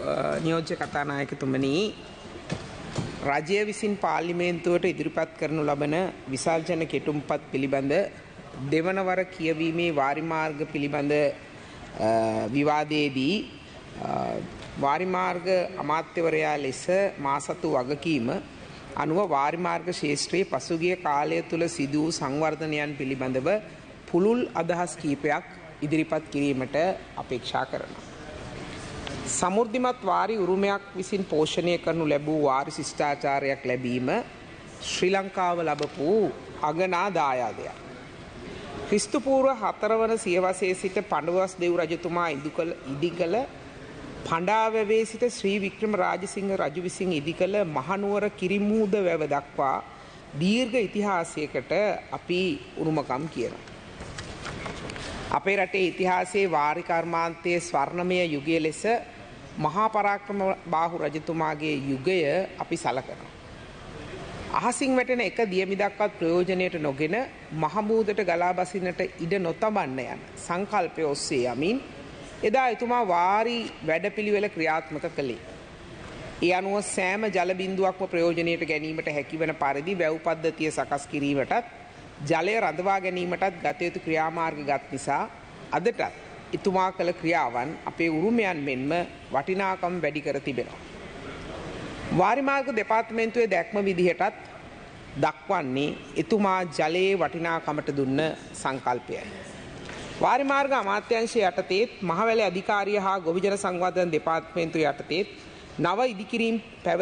නියෝජ්‍ය කතානායකතුමනි, රජය විසින් පාර්ලිමේන්තුවට ඉදිරිපත් කරනු ලබන විසර්ජන කෙටුම්පත් පිළිබඳ දෙවනවර කියවීමේ වාරිමාර්ග පිළිබඳ විවාදයේදී වාරිමාර්ග අමාත්‍යවරයා ලෙස මා සතු වගකීම අනුව වාරිමාර්ග ශේෂ්ත්‍රයේ පසුගිය කාලය තුළ සිදු වූ සංවර්ධනයන් පිළිබඳව පුළුල් අදහස් කීපයක් ඉදිරිපත් කිරීමට අපේක්ෂා කරනවා. සමෘද්ධිමත් වාරි උරුමයක් විසින් පෝෂණය කරනු ලැබූ වාරි ශිෂ්ටාචාරයක් ලැබීම ශ්‍රී ලංකාව ලබපු අගනා දායාදයක්. ක්‍රිස්තු පූර්ව 4 වන සියවසේ සිට පඬුවස් දෙව් රජතුමා ඉදිකළ පඬාවැවේ සිට ශ්‍රී වික්‍රම රාජසිංහ රජු විසින් ඉදිකළ මහනුවර කිරිමූද වැව දක්වා දීර්ඝ ඉතිහාසයකට අපි උරුමකම් කියනවා. අපේ රටේ ඉතිහාසයේ වාරි කර්මාන්තයේ ස්වර්ණමය යුගය ලෙස මහා පරාක්‍රම බාහු රජතුමාගේ යුගය අපි සලකනවා. අහසින් වැටෙන එක දියමිදක්වත් ප්‍රයෝජනයට නොගෙන මහමූදට ගලා බසින්නට ඉඩ නොතබන්න යන සංකල්පය ඔස්සේ යමින් එදා එතුමා වාරි වැඩපිළිවෙල ක්‍රියාත්මක කළේ. ඒ අනුව සෑම ජල බිඳුවක්ම ප්‍රයෝජනයට ගැනීමට හැකිවන පරිදි වැව් පද්ධතිය සකස් කිරීමටත් ජලය රඳවා ගැනීමටත් ගත යුතු ක්‍රියාමාර්ග ගත් නිසා අදටත් එතුමා කළ ක්‍රියාවන් අපේ උරුමයන් මෙන්ම වටිනාකම් වැඩි කර තිබෙනවා. වාරිමාර්ග දෙපාර්තමේන්තුවේ දැක්ම විදිහටත් දක්වන්නේ එතුමා ජලයේ වටිනාකමට දුන්න සංකල්පයයි. වාරිමාර්ග අමාත්‍යාංශය යටතේත් මහවැලේ අධිකාරිය හා ගොවිජන සංවර්ධන දෙපාර්තමේන්තුව යටතේත් නව ඉදිකිරීම්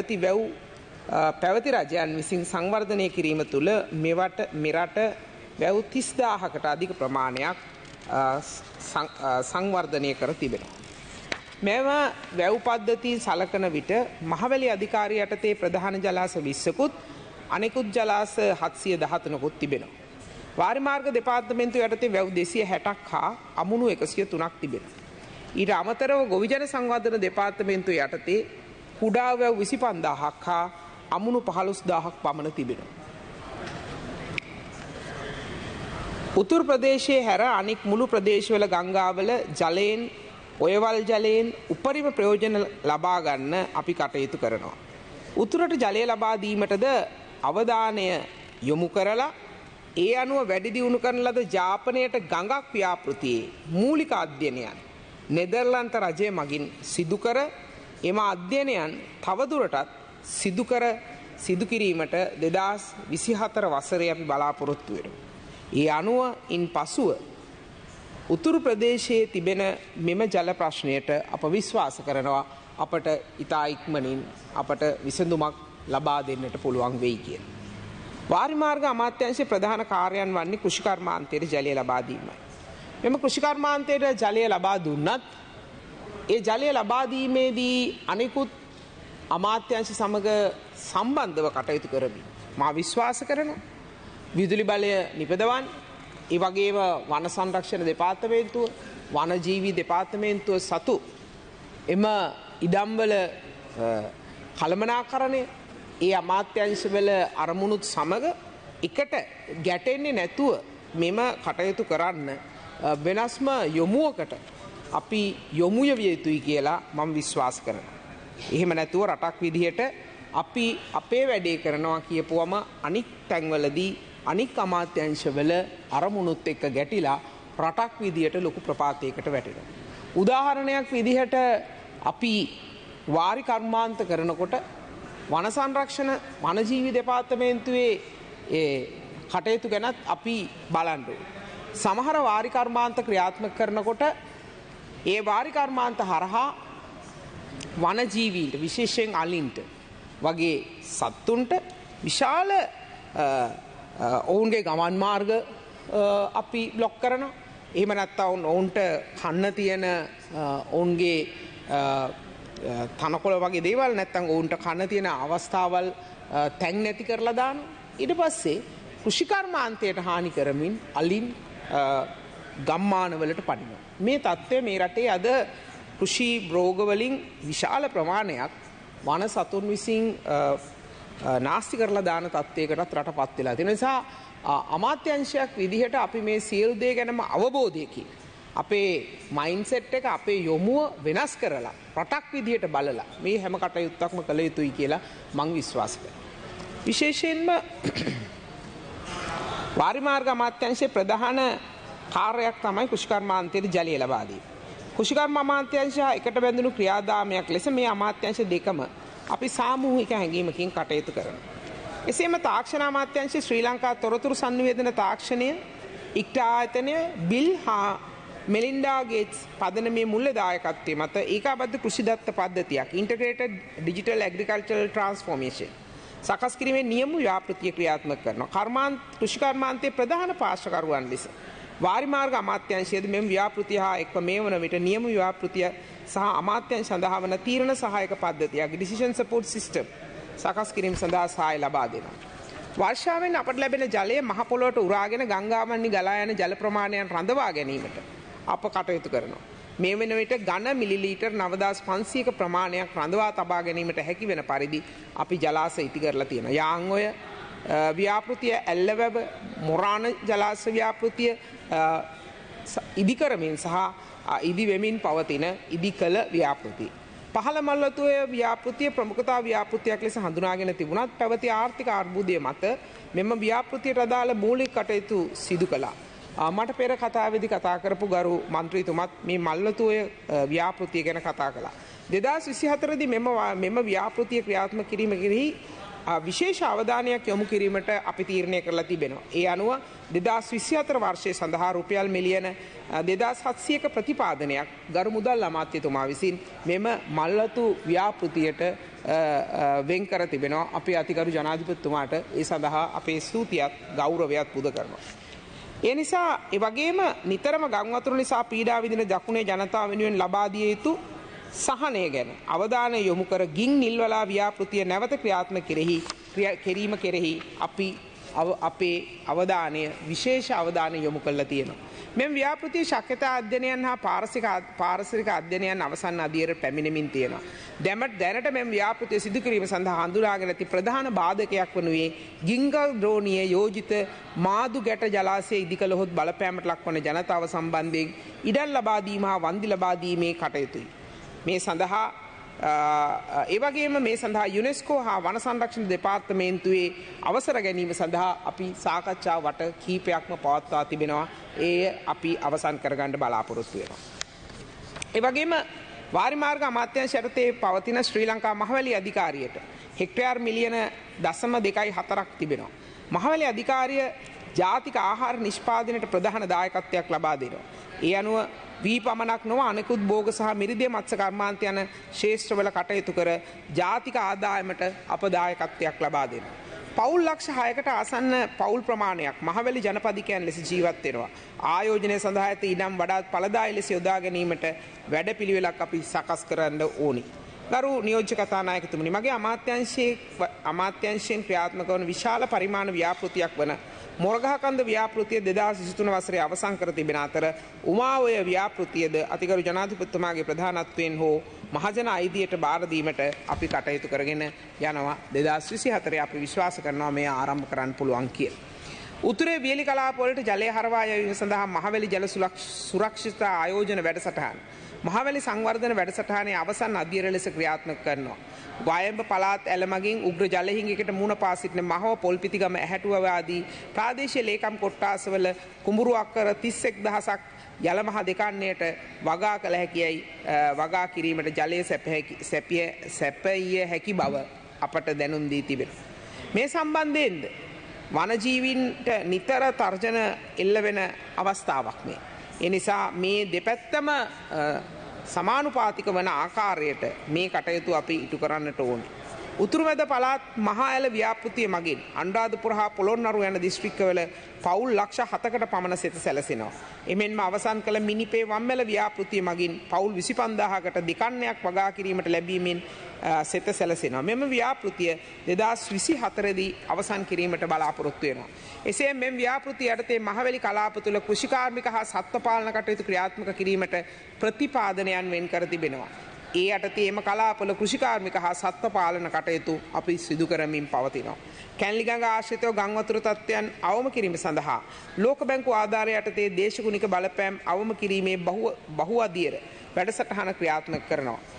පැවති රජයන් විසින් සංවර්ධනය කිරීම තුළ මෙරට වැව් 30000කට අධික ප්‍රමාණයක් සංවර්ධනය කර තිබෙනවා. මෙම වැව් පද්ධතිය සලකන විට මහවැලි අධිකාරිය යටතේ ප්‍රධාන ජලාශ 20කුත් අනෙකුත් ජලාශ 713කුත් තිබෙනවා. වාරිමාර්ග දෙපාර්තමේන්තුව යටතේ වැව් 260ක් හා අමුණු 103ක් තිබෙනවා. ඊට අමතරව ගොවිජන සංවර්ධන දෙපාර්තමේන්තුව යටතේ කුඩා වැව් 25000ක් හා අමුණු 15000ක් පමණ තිබෙනවා. උතුරු ප්‍රදේශයේ හැර අනෙක් මුළු ප්‍රදේශවල ගංගාවල ජලයෙන් ඔයවල් ජලයෙන් උපරිම ප්‍රයෝජන ලබා ගන්න අපි කටයුතු කරනවා. උතුරට ජලය ලබා දීමටද අවධානය යොමු කරලා ඒ අනුව වැඩි දියුණු කරන ලද ජාපනයට ගඟක් ව්‍යාපෘතියේ මූලික අධ්‍යයනයන් නෙදර්ලන්ත රජය මගින් සිදු කර එම අධ්‍යයනයන් තවදුරටත් සිදු කිරීමට 2024 වසරේ අපි බලාපොරොත්තු වෙනවා. ඒ අනුව ඉන් පසුව උතුරු ප්‍රදේශයේ තිබෙන මෙම ජල ප්‍රශ්නයට අප විශ්වාස කරනවා අපට ඉතා ඉක්මනින් අපට විසඳුමක් ලබා දෙන්නට පුළුවන් වෙයි කියලා. වාරිමාර්ග අමාත්‍යාංශයේ ප්‍රධාන කාර්යයන් වන්නේ කෘෂිකර්මාන්තයට ජලය ලබා දීමයි. මෙම කෘෂිකර්මාන්තයට ජලය ලබා දුන්නත් ඒ ජලය ලබා දීමේදී අනෙකුත් අමාත්‍යාංශ සමග සම්බන්ධව කටයුතු කරමින් මා විශ්වාස කරනවා විදුලි බලය නිපදවන්න, ඒ වගේම වන සංරක්ෂණ දෙපාර්තමේන්තුව, වනජීවී දෙපාර්තමේන්තුව සතු එම ඉඩම්වල කළමනාකරණය ඒ අමාත්‍යංශවල අරමුණුත් සමග එකට ගැටෙන්නේ නැතුව මෙම කටයුතු කරන්න වෙනස්ම යොමුවකට අපි යොමු විය යුතුයි කියලා මම විශ්වාස කරනවා. එහෙම නැතුව රටක් විදිහට අපි අපේ වැඩේ කරනවා කියපුවම අනික් තැන්වලදී අනික් අමාත්‍යංශවල අරමුණුත් එක්ක ගැටිලා රටක් විදිහට ලොකු ප්‍රපාතයකට වැටෙනවා. උදාහරණයක් විදිහට අපි වාරි කර්මාන්ත කරනකොට වන සංරක්ෂණ වනජීවි දෙපාර්තමේන්තුවේ කටයුතු ගැනත් අපි බලන්න ඕනේ. සමහර වාරි කර්මාන්ත ක්‍රියාත්මක කරනකොට ඒ වාරි කර්මාන්ත හරහා වනජීවීන්ට විශේෂයෙන් අලින්ට වගේ සත්තුන්ට විශාල ඔවුන්ගේ ගමන් මාර්ග අපි බ්ලොක් කරනවා. එහෙම නැත්නම් ඔවුන්ට කන්න තියෙන ඔවුන්ගේ තනකොළ වගේ දේවල් නැත්නම් ඔවුන්ට කන්න තියෙන අවස්ථාවල් තැන් නැති කරලා දානවා. ඊට පස්සේ කෘෂිකර්මාන්තයට හානි කරමින් අලින් ගම්මානවලට පනිනවා. මේ තත්ත්වය මේ රටේ අද කෘෂි රෝග වලින් විශාල ප්‍රමාණයක් වන සතුන් විසින් නාස්ති කරලා දාන තත්ත්වයකටත් රටපත් වෙලා තියෙන නිසා අමාත්‍යංශයක් විදිහට අපි මේ සියලු දේ ගැනම අවබෝධයකින් අපේ මයින්ඩ්සෙට් එක අපේ යොමුව වෙනස් කරලා රටක් විදියට බලලා මේ හැම කටයුත්තක්ම කළ යුතුයි කියලා මම විශ්වාස කරනවා. විශේෂයෙන්ම වාරිමාර්ග අමාත්‍යාංශයේ ප්‍රධාන කාර්යයක් තමයි කෘෂිකර්මාන්තයේ ජලය ලබා දීම. කෘෂිකර්ම අමාත්‍යාංශය එකට බැඳුණු ක්‍රියාදාමයක් ලෙස මේ අමාත්‍යාංශ දෙකම අපි සාමූහික හැඟීමකින් කටයුතු කරනවා. එසේම තාක්ෂණ අමාත්‍යාංශයේ ශ්‍රී ලංකා තොරතුරු සංනිවේදන තාක්ෂණය ඉක්ටා ආයතනය බිල් හා මෙලින්ඩා ගේට්ස් පදනමේ මුල්‍ය දායකත්වයේ මත ඒකාබද්ධ කෘෂිදත්ත පද්ධතියක් ඉන්ටග්‍රේටඩ් ඩිජිටල් ඇග්‍රිකල්චරල් ට්‍රාන්ස්ෆෝර්මේෂන් සකස් කිරීමේ නියම ව්‍යාපෘතිය ක්‍රියාත්මක කරනවා. කෘෂිකර්මාන්තයේ ප්‍රධාන පාර්ශ්වකරුවන් ලෙස වාරිමාර්ග අමාත්‍යාංශයේද මෙම ව්‍යාපෘතිය හා එක්ව මේ වන විට නියම ව්‍යාපෘතිය සහ අමාත්‍යාංශ සඳහා වන තීරණ සහායක පද්ධතියක් ඩිසිෂන් සපෝට් සිස්ටම් සකස් කිරීම සඳහා සහාය ලබා දෙනවා. වර්ෂාවෙන් අපට ලැබෙන ජලය මහ පොළොවට උරාගෙන ගංගාවන්හි ගලා යන ජල ප්‍රමාණයන් රඳවා ගැනීමට අප කටයුතු කරනවා. මේ වෙන විට ඝන මිලිලීටර් 9500ක ප්‍රමාණයක් රඳවා තබා ගැනීමට හැකි වෙන පරිදි අපි ජලාශය ඉටි කරලා තියෙනවා. යාංගොය ව්‍යාපෘතිය ඇල්ලවැව මොරාණ ජලාශ ව්‍යාපෘතිය ඉදිකරමින් සහ ඉදි වෙමින් පවතින ඉදිකල ව්‍යාපෘතිය. පහළ මල්වතුවේ ව්‍යාපෘතිය ප්‍රමුඛතා ව්‍යාපෘතියක් ලෙස හඳුනාගෙන තිබුණත් පැවති ආර්ථික අර්බුදය මත මෙම ව්‍යාපෘතියට අදාළ මූලික කටයුතු සිදු කළා. මට පෙර කතාවේදී කතා කරපු ගරු මන්ත්‍රීතුමත් මේ මල්වතුවේ ව්‍යාපෘතිය ගැන කතා කළා. 2024 දී මෙම ව්‍යාපෘතිය ක්‍රියාත්මක කිරීම කෙරෙහි විශේෂ අවධානයක් යොමු කිරීමට අපි තීරණය කරලා තිබෙනවා. ඒ අනුව 2024 වර්ෂයේ සඳහා රුපියල් මිලියන 2700ක ප්‍රතිපාදනයක් ගරු මුදල් අමාත්‍යතුමා විසින් මෙම මල්වතු ව්‍යාපෘතියට වෙන් කර තිබෙනවා. අපි අතිගරු ජනාධිපතිතුමාට ඒ සඳහා අපේ ස්තුතියත් ගෞරවයත් පුද කරනවා. ඒ නිසා ඒ වගේම නිතරම ගම් වතුර නිසා පීඩා විඳින දකුණේ ජනතාව වෙනුවෙන් ලබා දිය යුතු සහනය ගැන අවධානය යොමු කර ගින් නිල්වලා ව්‍යාපෘතිය නැවත ක්‍රියාත්මක කිරීම කෙරෙහි අපි අපේ අවධානය විශේෂ අවධානය යොමු කරලා තියෙනවා. මෙම ව්‍යාපෘතිය ශක්්‍යතා අධ්‍යයනයන් හා පාරිසරික අධ්‍යයනයන් අවසන් අදියරට පැමිණෙමින් තියෙනවා. දැනට මෙම ව්‍යාපෘතිය සිදු කිරීම සඳහා හඳුනාගෙන ඇති ප්‍රධාන බාධකයක් වනුයේ ගිංගල් ද්‍රෝණීය යෝජිත මාදු ගැට ජලාශය ඉදිකළහොත් බලපෑමට ලක්වන ජනතාව සම්බන්ධයෙන් ඉඩම් ලබා දීම හා වන්දි ලබා දීමේ කටයුතුයි. මේ සඳහා ඒවගේම මේ සඳහා යුනෙස්කෝ හා වන සංරක්ෂණ දෙපාර්තමේන්තුවේ අවසර ගැනීම සඳහා අපි සාකච්ඡා වට කීපයක්ම පවත්වා තිබෙනවා. ඒ අපි අවසන් කරගන්න බලාපොරොත්තු වෙනවා. ඒවගේම වාරිමාර්ග අමාත්‍යාංශ යටතේ පවතින ශ්‍රී ලංකා මහවැලි අධිකාරියට හෙක්ටයාර් මිලියන 0.2 තිබෙනවා. මහවැලි අධිකාරිය ජාතික ආහාර නිෂ්පාදනයට ප්‍රධාන දායකත්වයක් ලබා දෙනවා. ඒ අනුව වී පමණක් නොව අනෙකුත් භෝග සහ මිරිදිය මත්ස්‍ය කර්මාන්ත යන ශේෂ්ත්‍රවල කටයුතු කර ජාතික ආදායමට අප දායකත්වයක් ලබා දෙනවා. පවුල් ලක්ෂ 6කට ආසන්න පවුල් ප්‍රමාණයක් මහවැලි ජනපදිකයන් ලෙස ජීවත් වෙනවා. ආයෝජනය සඳහා ඇති ඉඩම් වඩාත් ඵලදායී ලෙස යොදා ගැනීමට වැඩපිළිවෙලක් අපි සකස් කරන්න ඕනි. ගරු නියෝජ්‍ය කතානායකතුමනි, මගේ අමාත්‍යාංශයෙන් ක්‍රියාත්මක වන විශාල පරිමාණ ව්‍යාපෘතියක් වන මොරගහකන්ද ව්‍යාපෘතිය 2023 වසරේ අවසන් කර තිබෙන අතර උමාවය ව්‍යාපෘතියද අතිගරු ජනාධිපතිතුමාගේ ප්‍රධානත්වයෙන් හෝ මහජන අයිතියට බාර දීමට අපි කටයුතු කරගෙන යනවා. 2024 අපි විශ්වාස කරනවා මේ ආරම්භ කරන්න පුළුවන් කියලා. උතුරේ වියලි කලාප වලට ජලය හරවා යැවීම සඳහා මහවැලි ජල සුරක්ෂිතතා ආයෝජන වැඩසටහන මහවැලි සංවර්ධන වැඩසටහනේ අවසන් අධ්‍යයන ලෙස ක්‍රියාත්මක කරනවා. වයඹ පළාත් ඇලමගින් උග්‍ර ජලහිඟයකට මුහුණ පා සිටින මහව පොල්පිතිගම ඇහැටුව ආදී ප්‍රාදේශීය ලේකම් කොට්ටාසවල කුඹුරු අක්කර 31000ක් ජල මහ දෙකන්නයට වගා කළ හැකියයි වගා කිරීමට ජලය සැපයිය හැකි බව අපට දැනුම් දී තිබෙනවා. මේ සම්බන්ධයෙන්ද වනජීවීන්ට නිතර තර්ජන එල්ල වෙන අවස්ථාවක් මේ. ඒ නිසා මේ දෙපැත්තම සමානුපාතික වන ආකාරයට මේ කටයුතු අපි ඉටු කරන්නට ඕනේ. උතුරුමැද පළාත් මහා ඇල ව්‍යාපෘතිය මගින් අනුරාධපුර හා පොළොන්නරුව යන දිස්ත්‍රික්කවල පවුල් ලක්ෂ 7කට පමණ සෙත සැලසෙනවා. එමෙන්ම අවසන් කළ මිනිපේ වම්මැල ව්‍යාපෘතිය මගින් පවුල් 25000කට දෙකන්නයක් වගා කිරීමට ලැබීමෙන් සෙත සැලසෙනවා. මෙම ව්‍යාපෘතිය 2024 දී අවසන් කිරීමට බලාපොරොත්තු වෙනවා. එසේ මෙම ව්‍යාපෘතිය යටතේ මහවැලි කලාප තුළ කෘෂිකාර්මික හා සත්ත්ව පාලන කටයුතු ක්‍රියාත්මක කිරීමට ප්‍රතිපාදනයන් වෙන් කර තිබෙනවා. ඒ යටතේ එම කලාපවල කෘෂිකාර්මික හා සත්ත්ව පාලන කටයුතු අපි සිදු කරමින් පවතිනවා. කැන්ලිගඟ ආශ්‍රිතව ගම් වතුර තත්ත්වයන් අවම කිරීම සඳහා ලෝක බැංකුව ආධාරය යටතේ දේශගුණික බලපෑම් අවම කිරීමේ බහු අධීර වැඩසටහන ක්‍රියාත්මක කරනවා.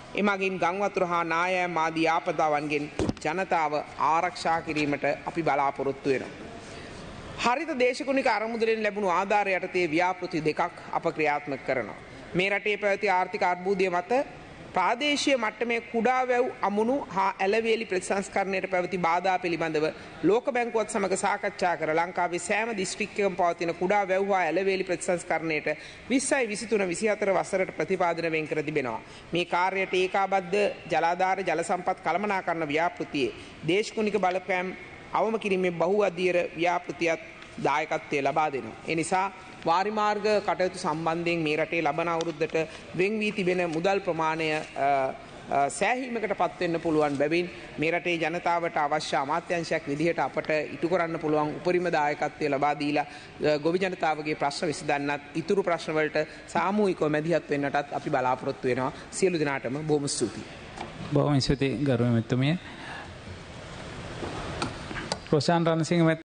එමගින් ගංවතුර හා නායෑම් ආදී ආපදාවන්ගෙන් ජනතාව ආරක්ෂා කිරීමට අපි බලාපොරොත්තු වෙනවා. හරිත දේශගුණික අරමුදලෙන් ලැබුණු ආධාර යටතේ ව්‍යාපෘති දෙකක් අප ක්‍රියාත්මක කරනවා. මේ රටේ පැවති ආර්ථික අර්බුදය මත ප්‍රාදේශීය මට්ටමේ කුඩා වැව් අමුණු හා ඇලවියලි ප්‍රතිසංස්කරණයට පැවති බාධා පිළිබඳව ලෝක බැංකුවත් සමග සාකච්ඡා කර ලංකාවේ සෑම දිස්ත්‍රික්කයකම පවතින කුඩා වැව් හා ඇලවියලි ප්‍රතිසංස්කරණයට 20යි 23 24 වසරට ප්‍රතිපාදන වෙන් කර තිබෙනවා. මේ කාර්යයට ඒකාබද්ධ ජලාධාර ජල සම්පත් කළමනාකරණ ව්‍යාපෘතියේ දේශගුණික බලපෑම් අවම කිරීමේ බහු අධීර ව්‍යාපෘතියත් දායකත්වය ලබා දෙනවා. ඒ නිසා වාරිමාර්ග කටයුතු සම්බන්ධයෙන් මේ රටේ ලබන අවුරුද්දට වෙන් වී තිබෙන මුදල් ප්‍රමාණය සෑහීමකට පත්වෙන්න පුළුවන් බැවින් මේ රටේ ජනතාවට අවශ්‍ය අමාත්‍යංශයක් විදිහට අපට ඉටු කරන්න පුළුවන් උපරිම දායකත්වය ලබා දීලා ගොවි ජනතාවගේ ප්‍රශ්න විසඳන්නත් ඉතුරු ප්‍රශ්න වලට සාමූහිකව මැදිහත් වෙන්නටත් අපි බලාපොරොත්තු වෙනවා. සියලු දෙනාටම බොහොම ස්තුතියි. බොහොම ස්තුතියි ගරුම මෙතුමිය. රොෂාන් රණසිංහ